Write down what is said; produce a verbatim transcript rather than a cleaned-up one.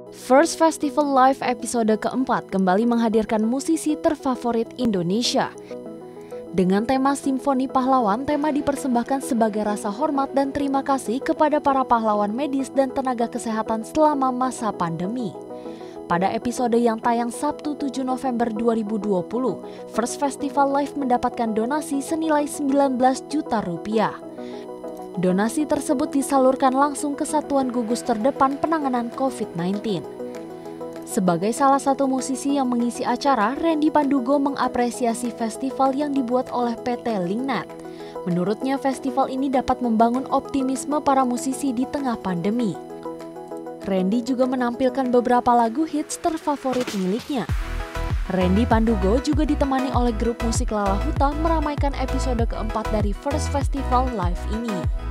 First Festival Live episode keempat kembali menghadirkan musisi terfavorit Indonesia. Dengan tema Simfoni Pahlawan, tema dipersembahkan sebagai rasa hormat dan terima kasih kepada para pahlawan medis dan tenaga kesehatan selama masa pandemi. Pada episode yang tayang Sabtu tujuh November dua ribu dua puluh, First Festival Live mendapatkan donasi senilai sembilan belas juta rupiah. Donasi tersebut disalurkan langsung ke Satuan Gugus Terdepan Penanganan covid sembilan belas. Sebagai salah satu musisi yang mengisi acara, Randy Pandugo mengapresiasi festival yang dibuat oleh P T Lingnet. Menurutnya, festival ini dapat membangun optimisme para musisi di tengah pandemi. Randy juga menampilkan beberapa lagu hits terfavorit miliknya. Randy Pandugo juga ditemani oleh grup musik Lala Huta meramaikan episode keempat dari First Festival Live ini.